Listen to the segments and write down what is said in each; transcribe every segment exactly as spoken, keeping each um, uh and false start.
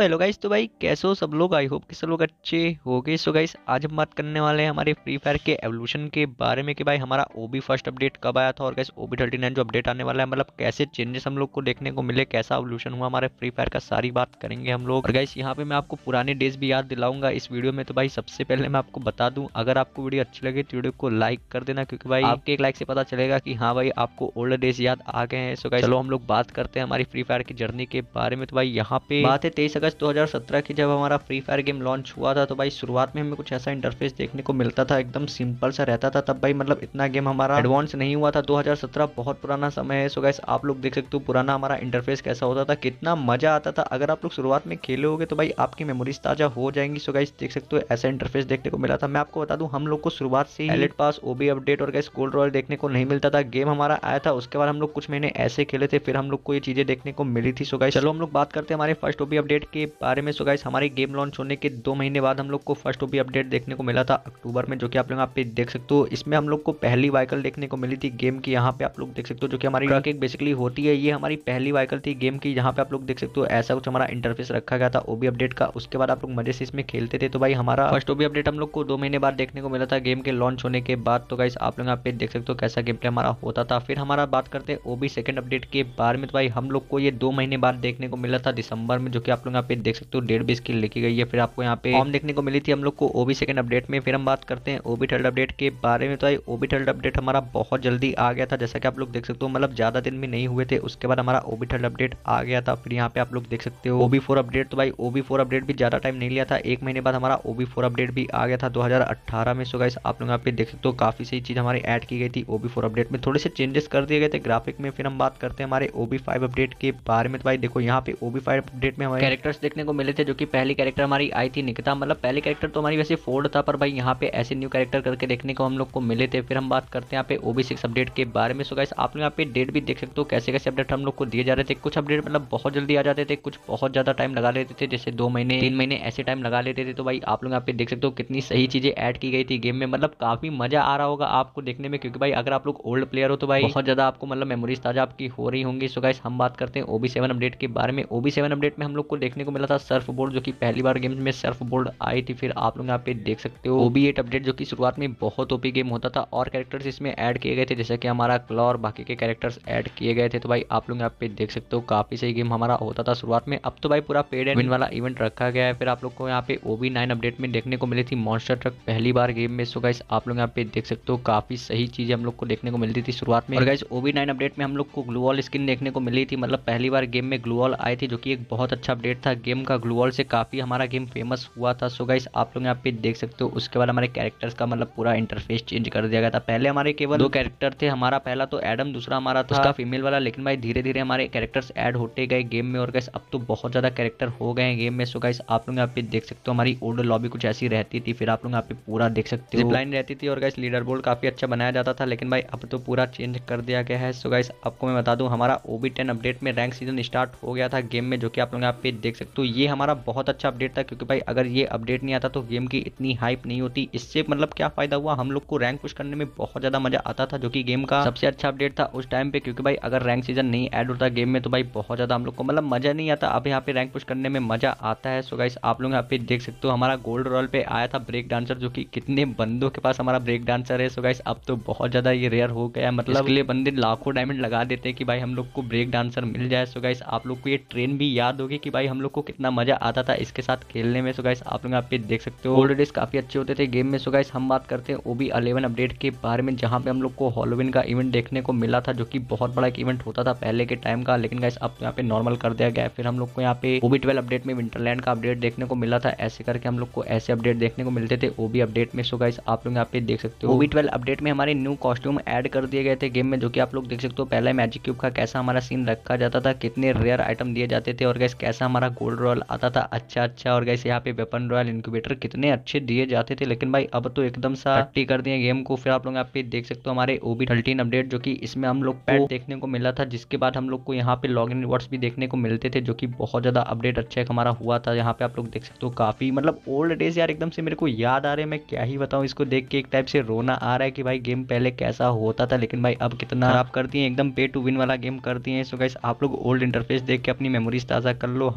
Hello guys. तो भाई कैसे हो सब लोग? आई होप कि सब लोग अच्छे हो गए। सो गाइस आज हम बात करने वाले हैं हमारे फ्री फायर के एवोल्यूशन के बारे में कि भाई हमारा ओबी फर्स्ट अपडेट कब आया था और गाइस ओबी थर्टी नाइन जो अपडेट आने वाला है मतलब कैसे चेंजेस हम लोग को देखने को मिले, कैसा एवोल्यूशन हुआ हमारे फ्री फायर का, सारी बात करेंगे हम लोग। और गाइस यहाँ पे मैं आपको पुराने डेज भी याद दिलाऊंगा इस वीडियो में। तो भाई सबसे पहले मैं आपको बता दूं, अगर आपको वीडियो अच्छी लगे तो वीडियो को लाइक कर देना, क्योंकि भाई आपके एक लाइक से पता चलेगा कि हाँ भाई आपको ओल्ड डेज याद आ गए हैं। सो गाइस चलो हम लोग बात करते हैं हमारी फ्री फायर की जर्नी के बारे में। तो भाई यहाँ पे बात है तेईस अगस्त दो हज़ार सत्रह की, जब हमारा फ्री फायर गेम लॉन्च हुआ था। तो भाई शुरुआत में हमें कुछ ऐसा इंटरफेस देखने को मिलता था, एकदम सिंपल सा रहता था। तब भाई मतलब इतना गेम हमारा एडवांस नहीं हुआ था। दो हज़ार सत्रह बहुत पुराना समय है। सो गाइस आप लोग देख सकते हो पुराना हमारा इंटरफेस कैसा होता था, कितना मजा आता था। अगर आप लोग शुरुआत में खेले होगे तो भाई आपकी मेमोरीज ताजा हो जाएंगी। सो गाइस देख सकते हो ऐसा इंटरफेस देखने को मिला था। मैं आपको बता दूं हम लोग को शुरुआत से ही एलिट पास, ओबी अपडेट और गाइस गोल्ड रॉयल देखने को नहीं मिलता था। गेम हमारा आया था, उसके बाद हम लोग कुछ महीने ऐसे खेले थे, फिर हम लोग को ये चीजें देखने को मिली थी। सो गाइस चलो हम लोग बात करते हैं हमारे फर्स्ट ओबी अपडेट के बारे में। सो गाइस हमारे गेम लॉन्च होने के दो महीने बाद हम लोग को फर्स्ट ओबी अपडेट देखने को मिला था अक्टूबर में, जो कि आप लोग यहाँ पे देख सकते हो। इसमें हम लोग को पहली वाइकल देखने को मिली थी गेम की। यहाँ पे आप लोग देख सकते हो जो कि हमारी ट्रक एक बेसिकली होती है, ये हमारी पहली वाइकल थी गेम की। यहाँ पे आप लोग देख सकते हो ऐसा कुछ हमारा इंटरफेस रखा गया था ओबी अपडेट का। उसके बाद आप लोग मजे से इसमें खेलते थे। तो भाई हमारा फर्स्ट ओबी अपडेट हम लोग को दो महीने बाद देखने को मिला था गेम के लॉन्च होने के बाद। तो गाइस आप लोग यहाँ पे देख सकते हो कैसा गेम प्ले हमारा होता था। फिर हमारा बात करते हैं ओबी सेकंड अपडेट के बारे में। तो भाई हम लोग को ये दो महीने बाद देखने को मिला था दिसंबर में, जो कि आप लोग यहाँ पे देख सकते हो डेढ़ बीस की लिखी गई है। फिर आपको यहाँ पे फॉर्म देखने को मिली थी हम लोग को ओबी सेकंड अपडेट में। फिर हम बात करते हैं ओबी थर्ड अपडेट के बारे में। तो भाई ओबी थर्ड अपडेट हमारा बहुत जल्दी आ गया था, जैसा कि आप लोग देख सकते हो, मतलब ज्यादा दिन भी नहीं हुए थे उसके बाद हमारा ओबी थर्ड अपडेट आ गया था। फिर यहाँ पे आप लोग देख सकते हो ओबी फोर अपडेट। तो भाई ओबी फोर अपडेट भी ज्यादा टाइम नहीं लिया था, एक महीने बाद हमारा ओबी फोर अपडेट भी आ गया था दो हज़ार अठारह में। सो गाइस आप लोग यहाँ पे देख सकते हो काफी सही चीज हमारी ऐड की गई थी ओबी फोर अपडेट में, थोड़े से चेंजेस कर दिए गए थे ग्राफिक में। फिर हम बात करते हैं हमारे ओबी फाइव अपडेट के बारे में। तो भाई देखो यहाँ पे ओबी फाइव अपडेट में हमारे कैरेक्टर्स देखने को मिले थे, जो कि पहली कैरेक्टर हमारी आई थी निकिता। मतलब पहले कैरेक्टर तो हमारी वैसे फोर्ड था, पर भाई यहाँ पे ऐसे न्यू कैरेक्टर करके देखने को हम लोग को मिले थे। फिर हम बात करते हैं यहाँ पे ओबी सिक्स अपडेट के बारे में। सो गाइस आप लोग यहाँ पे डेट भी देख सकते हो कैसे कैसे अपडेट हम लोग को दिए जा रहे थे। कुछ अपडेट मतलब बहुत जल्दी आ जाते थे, कुछ बहुत ज्यादा टाइम लगा लेते थे, जैसे दो महीने तीन महीने ऐसे टाइम लगा लेते थे। तो भाई आप लोग यहाँ पे देख सकते हो कितनी सही चीजें ऐड की गई थी गेम में, मतलब काफी मजा आ रहा होगा आपको देखने में, क्योंकि भाई अगर आप लोग ओल्ड प्लेयर हो तो भाई बहुत ज्यादा आपको मतलब मेमोरीज ताजा आपकी हो रही होंगी। सो गाइस हम बात करते हैं ओबी सेवन अपडेट के बारे में। ओबी सेवन अपडेट में हम लोग को देखने को मिला था सर्फ बोर्ड, जो कि पहली बार गेम में सर्फ बोर्ड आई थी। फिर आप लोग यहाँ पे देख सकते हो ओबी एट अपडेट, जो कि शुरुआत में बहुत ओपी गेम होता था और कैरेक्टर्स इसमें ऐड किए गए थे, जैसे कि हमारा क्लॉ और बाकी के कैरेक्टर्स ऐड किए गए थे। तो भाई आप लोग यहाँ पे देख सकते हो काफी सही गेम हमारा होता था शुरुआत में। अब तो भाई पूरा पेड एंड विन वाला इवेंट रखा गया है। फिर आप लोग को यहाँ पे ओबी नाइन अपडेट में देखने को मिली थी मॉन्स्टर ट्रक पहली बार गेम में। सो गाइस आप लोग यहाँ पे देख सकते हो काफी सही चीजें हम लोग को देखने को मिलती थी शुरुआत में। और गाइस ओबी नाइन अपडेट में हम लोग को ग्लूवॉल स्किन देखने को मिली थी, मतलब पहली बार गेम में ग्लूवॉल आई थी, जो कि एक बहुत अच्छा अपडेट था गेम का। ग्लूवॉल से काफी हमारा गेम फेमस हुआ था। सो गाइस आप लोग यहाँ पे देख सकते हो उसके बाद हमारे कैरेक्टर्स का मतलब पूरा इंटरफेस चेंज कर दिया गया था। पहले हमारे केवल दो कैरेक्टर थे, हमारा पहला तो एडम, दूसरा हमारा था उसका फीमेल वाला। लेकिन भाई धीरे धीरे हमारे कैरेक्टर्स ऐड होते गए गेम में और गाइस अब तो बहुत ज्यादा कैरेक्टर हो गए हैं गेम में। सो गाइस आप लोग यहाँ पे देख सकते हो हमारी ओल्ड लॉबी कुछ ऐसी रहती थी। फिर आप लोग यहाँ पे पूरा देख सकते हो जिपलाइन रहती थी और गाइस लीडर बोर्ड काफी अच्छा बनाया जाता था, लेकिन भाई अब तो पूरा चेंज कर दिया गया है। सो गाइस आपको मैं बता दूं हमारा ओबी टेन अपडेट में रैंक सीजन स्टार्ट हो गया था गेम में, जो कि आप लोग यहाँ पे देख सकते हो। ये हमारा बहुत अच्छा अपडेट था, क्योंकि भाई अगर ये अपडेट नहीं आता तो गेम की इतनी हाइप नहीं होती। इससे मतलब क्या फायदा हुआ, हम लोग को रैंक पुश करने में बहुत ज्यादा मजा आता था, जो कि गेम का सबसे अच्छा अपडेट था उस टाइम पे। क्योंकि भाई अगर रैंक सीजन नहीं ऐड होता गेम में तो भाई बहुत ज्यादा हम लोग को मतलब मजा नहीं आता। अब यहाँ पे रैंक पुश करने में मजा आता है। सो गाइस आप लोग यहाँ पे देख सकते हो हमारा गोल्ड रॉयल पे आया था ब्रेक डांसर, जो कि कितने बंदों के पास हमारा ब्रेक डांसर है। सो गाइस अब तो बहुत ज्यादा ये रेयर हो गया है, मतलब इसके लिए बंदे लाखों डायमंड लगा देते हैं कि भाई हम लोग को ब्रेक डांसर मिल जाए। सो गाइस आप लोग को ये ट्रेन भी याद होगी कि भाई हम लोग को कितना मजा आता था इसके साथ खेलने में। सो गाइस आप लोग यहाँ पे देख सकते हो ओल्ड डेज काफी अच्छे होते थे गेम में। सो गाइस हम बात करते हैं ओबी इलेवन अपडेट के बारे में, जहाँ पे हम लोग को हॉलोविन का इवेंट देखने को मिला था, जो कि बहुत बड़ा एक इवेंट होता था पहले के टाइम का, लेकिन गाइस अब यहाँ पे नॉर्मल कर दिया गया है। फिर हम लोग को यहाँ पे ओबी ट्वेल्व अपडेट में विंटरलैंड का अपडेट देखने को मिला था। ऐसे करके हम लोग को ऐसे अपडेट देखने को मिलते थे ओबी अपडेट में। सो गाइस आप लोग यहाँ पे देख सकते हो ओबी ट्वेल्व अपडेट में हमारे न्यू कॉस्ट्यूम ऐड कर दिए गए थे गेम में, जो कि आप लोग देख सकते हो। पहले मैजिक क्यूब का कैसा हमारा सीन रखा जाता था, कितने रेयर आइटम दिए जाते थे, और गाइस कैसा हमारा गोल्ड रॉयल आता था अच्छा अच्छा। और गाइस यहाँ पे वेपन रॉयल इंक्यूबेटर कितने अच्छे दिए जाते थे, लेकिन भाई अब तो एकदम सा हट्टी कर दिए गेम को। फिर आप लोग यहाँ पे देख सकते हो हमारे ओबी थर्टीन अपडेट, जो कि इसमें हम लोग पैड देखने को मिला था, जिसके बाद हम लोग को यहाँ पे लॉग इन रिवॉर्ड्स भी देखने को मिलते थे, जो कि बहुत ज्यादा अपडेट अच्छा एक हमारा हुआ था। यहाँ पे आप लोग देख सकते हो काफी मतलब ओल्ड डेज यार एकदम से मेरे को याद आ रहे हैं। मैं क्या ही बताऊं, इसको देख के एक टाइप से रोना आ रहा है कि भाई गेम पहले कैसा होता था, लेकिन भाई अब कितना खराब कर दिए, एकदम पे टू विन वाला गेम कर दिए। सो गाइस आप लोग ओल्ड इंटरफेस देख के अपनी मेमोरीज ताजा कर लो। हम लोग को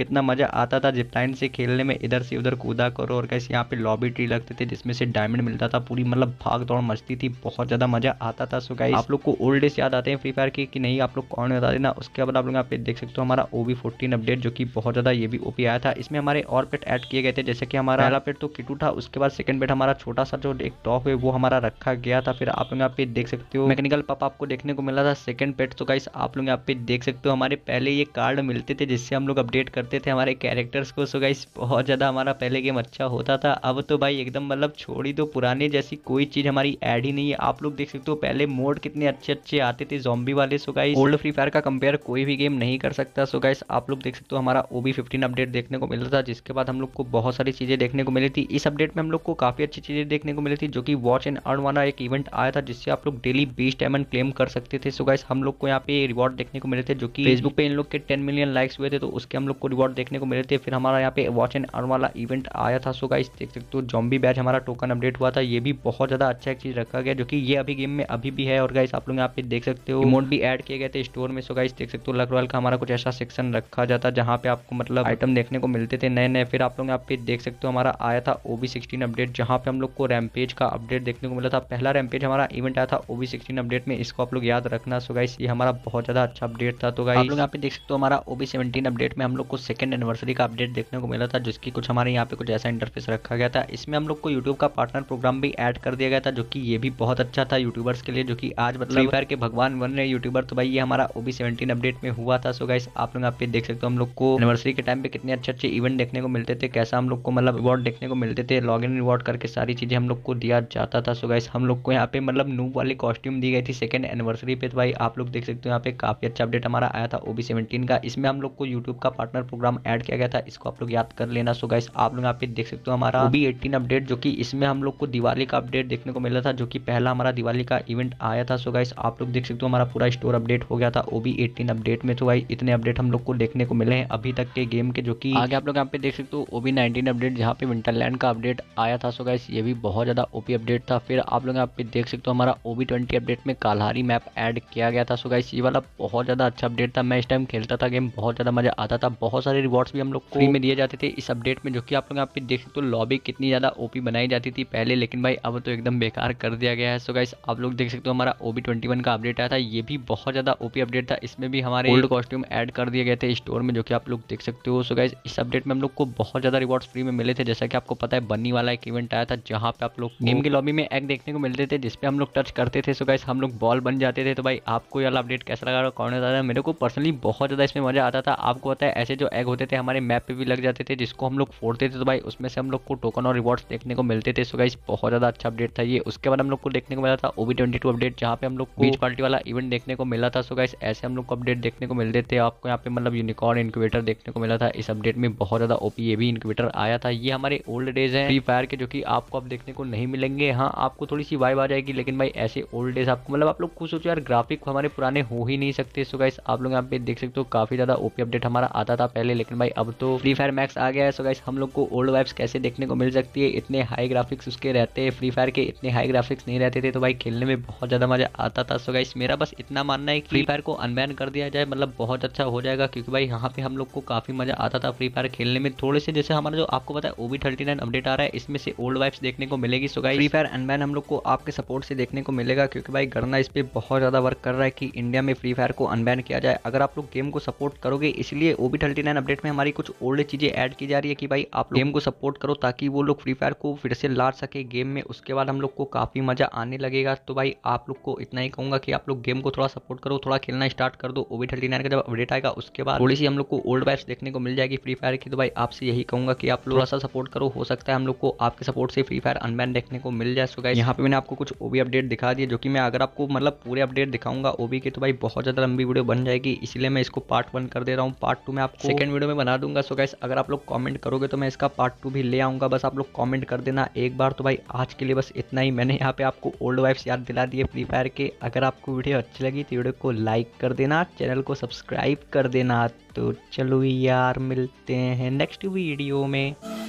कितना मजा आता था जिप लाइन से खेलने में, इधर से उधर कूदा करो और कैसे यहाँ पे लॉबी ट्री लगते थे जिसमें से डायमंड मिलता था, पूरी मतलब भाग दौड़ मस्ती थी, बहुत ज्यादा मजा आता था। सो गाइस आप लोग को ओल्ड डेज याद आते हैं फ्री फायर के कि नहीं, आप लोग कौन बता देना। उसके बाद आप लोग यहाँ पे देख सकते हो हमारा ओबी फोर्टीन अपडेट जो कि बहुत ज्यादा ये भी ओपी आया था। इसमें हमारे और पेट ऐड किए गए थे, जैसे कि हमारा पहला पेट तो किटू था, उसके बाद सेकंड पेट हमारा छोटा सा जो एक टॉप है वो हमारा रखा गया था। फिर आप लोग यहाँ पे देख सकते हो मैकेनिकल पप आपको देखने को मिला था सेकंड पेट। तो गाइस आप लोग यहाँ पे देख सकते हो हमारे पहले ये कार्ड मिलते थे जिससे हम लोग अपडेट करते थे हमारे कैरेक्टर्स को। सो गाइस बहुत ज्यादा हमारा पहले गेम अच्छा होता था, अब तो भाई एकदम मतलब छोड़ ही दो, पुराने जैसी कोई चीज हमारी ऐड ही नहीं है। आप लोग देख सकते हो पहले मोड कितने अच्छे अच्छे आते थे ज़ॉम्बी वाले। So guys old Free Fire का कंपेयर कोई भी गेम नहीं कर सकता। सो गाइस आप लोग देख सकते हो हमारा ओबी फिफ्टीन अपडेट देखने को मिला था, जिसके बाद हम लोग को बहुत सारी चीजें देखने को मिली थी। इस अपडेट में हम लोग को काफी अच्छी चीजें देखने को मिली थी, जो कि वॉच एंड अर्न वाला एक इवेंट आया था जिससे आप लोग डेली बीस डायमंड क्लेम कर सकते थे। सो गाइस हम लोग को यहाँ पे रिवॉर्ड देखने को मिले थे, जो कि फेसबुक पे इन लोग के टेन मिलियन लाइक्स हुए थे तो उसके हम लोग को रिवॉर्ड देखने को मिले थे। फिर हमारा यहाँ पे वॉच एंड अर्न वाला इवेंट आया था। सो गाइस देख सकते हो जॉम्बी बैच हमारा टोकन अपडेट हुआ था, ये भी बहुत ज्यादा अच्छा एक चीज रखा गया जो कि ये अभी गेम में अभी भी है। और गाइस आप लोग यहाँ पे देख सकते हो इमोट भी ऐड किए गए थे स्टोर में। सो गाइस देख सकते हो लक रॉयल का हमारा कुछ ऐसा सेक्शन रखा जाता जहाँ पे आपको मतलब आइटम देखने को मिलते थे नए नए। फिर आप लोग यहाँ पे देख सकते हो हमारा आया था ओबी सिक्सटीन अपडेट, जहाँ पे हम लोग को रैमपेज का अपडेट देखने को मिला था। पहला रैमपेज हमारा इवेंट आया था ओबी सिक्सटीन अपडेट में, इसको आप लोग याद रखना। सो गाइस ये हमारा बहुत ज्यादा अच्छा अपडेट था। तो गाइस आप लोग यहाँ पे देख सकते हो हमारा ओबी सेवनटीन अपडेट में हम लोग को सेकंड एनिवर्सरी का अपडेट देखने को मिला था, जिसकी कुछ हमारे यहाँ पे कुछ ऐसा इंटरफेस रखा गया था। इसमें हम लोग को यूट्यूब का पार्टनर प्रोग्राम भी ऐड कर दिया गया था, जो कि ये भी बहुत अच्छा था यूट्यूबर्स के लिए, जो कि आज मतलब फ्री फायर के भगवान बन रहे यूट्यूबर। तो भाई ये हमारा ओबी सेवनटीन अपडेट में हुआ था। सो गाइस आप लोग यहाँ पे देख सकते हो हम लोग को एनिवर्सरी के टाइम पे कितने अच्छे अच्छे इवेंट देखने को मिलते थे, कैसा हम लोग को मतलब रिवॉर्ड देखने को मिलते थे, लॉग इन रिवॉर्ड करके सारी चीजें हम लोग को दिया जाता था। सो गाइस हम लोग को यहाँ पे मतलब नूब वाली कॉस्ट्यूम दी गई थी सेकंड एनिवर्सरी पे। तो भाई आप लोग देख सकते हो यहाँ पे काफी अच्छा अपडेट हमारा आया था ओबी सेवनटीन का। इसमें हम लोग को यूट्यूब का पार्टनर प्रोग्राम ऐड किया गया था, इसको आप लोग याद कर लेना। सो गाइस आप लोग यहाँ पे देख सकते हो हमारा ओबी एटीन अपडेट, जो कि इसमें हम लोग को दिवाली का अपडेट देखने को मिला था, जो कि पहला हमारा दिवाली का इवेंट आया था। सो गाइस आप लोग देख सकते हो हमारा पूरा स्टोर अपडेट हो गया था ओबी एटीन अपडेट में। तो भाई इतने अपडेट हम लोग को देखने को मिले हैं अभी तक के गेम के, जो कि आगे आप लोग यहाँ पे देख सकते हो ओबी नाइनटीन अपडेट, जहाँ पे विंटरलैंड का अपडेट आया था। सो गाइस ये भी बहुत ज्यादा ओपी अपडेट था। फिर आप लोग यहाँ पे देख सकते हो हमारा ओबी ट्वेंटी अपडेट में काल्हारी मैप ऐड किया गया था। सो गाइस ये वाला बहुत ज्यादा अच्छा अपडेट था, मैं इस टाइम खेलता था गेम, बहुत ज्यादा मजा आता था। बहुत सारे रिवॉर्ड्स भी हम लोग को फ्री में दिए जाते थे इस अपडेट में, जो कि आप लोग यहाँ पे देख सकते हो लॉबी कितनी ज्यादा ओपी बनाई जाती थी पहले, लेकिन भाई अब तो एकदम बेकार कर दिया गया है। सो गाइस आप लोग देख सकते हो हमारा ओबी ट्वेंटी वन का अपडेट आया था, ये भी बहुत ज्यादा ओपी अपडेट था। इसमें भी हमारे ओल्ड कॉस्ट्यूम ऐड कर दिए गए थे स्टोर में, जो कि आप लोग देख सकते हो। सो गाइस इस अपडेट में हम लोग को बहुत ज्यादा रिवॉर्ड्स फ्री में मिले थे, जैसा कि आपको पता है बन्नी वाला एक इवेंट आया था, जहाँ पे आप लोग गेम की लॉबी में एग देखने को मिलते थे जिसपे हम लोग टच करते थे। सो गाइस हम लोग बॉल बन जाते थे। तो भाई आपको ये वाला अपडेट कैसा लगा कौन बता था? मेरे को पर्सनली बहुत ज्यादा इसमें मजा आता था। आपको पता है ऐसे जो एग होते थे हमारे मैप पे भी लग जाते थे, जिसको हम लोग फोड़ते थे, तो भाई उसमें से हम लोग को टोकन और रिवॉर्ड्स देखने को मिलते थे। सो गाइस बहुत ज्यादा अच्छा अपडेट था ये। उसके बाद हम लोग को देखने को मिला था ओबी ट्वेंटी टू अपडेट, जहाँ पे हम लोग को बीच पार्टी वाला इवेंट देखने को मिला था। सो गाइस ऐसे हम लोग को अपडेट देखने को मिलते थे। आपको यहाँ पे मतलब यूनिकॉर्न इनक्यूबेटर देखने को मिला था इस अपडेट में, बहुत ज्यादा ओपी ये भी इनक्यूबेटर आया था। ये हमारे ओल्ड डेज है फ्री फायर के, जो कि आपको अब देखने को नहीं मिलेंगे। हाँ आपको थोड़ी सी वाइब आ जाएगी, लेकिन भाई ऐसे ओल्ड डेज आपको मतलब आप लोग खुद सोचो यार, ग्राफिक हमारे पुराने हो ही नहीं सकते। सो गाइस आप लोग यहाँ पे देख सकते हो काफी ज्यादा ओपी अपडेट हमारा आता था पहले, लेकिन भाई अब तो फ्री फायर मैक्स आ गया है। सो गाइस हम लोग को ओल्ड वाइब्स कैसे देखने को मिल सकती है, इतने हाई ग्राफिक्स उसके रहते हैं, फ्री फायर के इतने हाई ग्राफिक्स नहीं रहते थे, तो भाई खेलने में बहुत ज्यादा मजा आता था। सो गाइस मेरा बस इतना मानना है कि फ्री फायर को अनबैन कर दिया जाए, मतलब बहुत अच्छा हो जाएगा, क्योंकि भाई यहाँ पे हम लोग को काफी मजा आता था फ्री फायर खेलने में। थोड़े से जैसे हमारा जो आपको पता है ओबी थर्टी नाइन अपडेट आ रहा है, इसमें से ओल्ड वाइब्स देखने को मिलेगी। So guys Free Fire unban हम लोग को आपके सपोर्ट से देखने को मिलेगा, क्योंकि भाई गरना इस पे बहुत ज्यादा वर्क कर रहा है कि इंडिया में फ्री फायर को अनबैन किया जाए। अगर आप लोग गेम को सपोर्ट करोगे, इसलिए ओबी थर्टी नाइन अपडेट में हमारी कुछ ओल्ड चीजें ऐड की जा रही है कि भाई आप गेम को सपोर्ट करो, ताकि वो लोग फ्री फायर को फिर से ला सके गेम में। उसके बाद हम लोग को काफी मजा आने लगेगा। तो भाई आप लोग को इतना ही कहूंगा कि आप लोग गेम को थोड़ा सपोर्ट करो, थोड़ा खेलना स्टार्ट कर दो। ओबी थर्टी नाइन का जब अपडेट आएगा उसके बाद थोड़ी सी हम लोग को ओल्ड वाइब्स देखने को मिल जाएगी फ्री फायर की। तो भाई आपसे यही कहूंगा कि आप थोड़ा सा सपोर्ट करो, हो सकता है हम लोग को आपके सपोर्ट से फ्री फायर अनबैन देखने को मिल जाए। सो गाइस यहाँ पे मैंने आपको कुछ ओबी अपडेट दिखा दिए, जो कि मैं अगर आपको मतलब पूरे अपडेट दिखाऊंगा ओबी के, तो भाई बहुत ज्यादा लंबी वीडियो बन जाएगी, इसलिए मैं इसको पार्ट वन कर दे रहा हूँ। पार्ट टू मैं आपको सेकंड वीडियो में बना दूंगा। सो गाइस अगर आप लोग कमेंट करोगे तो मैं इसका पार्ट टू भी ले आऊंगा, बस आप लोग कमेंट कर देना एक बार। तो भाई आज के लिए बस इतना ही, मैंने यहाँ पे आपको ओल्ड वाइब्स याद दिला दिए फ्री फायर के। अगर आपको वीडियो अच्छी लगी तो वीडियो को लाइक कर देना, चैनल को सब्सक्राइब कर देना। तो चलो यार मिलते हैं नेक्स्ट वीडियो में।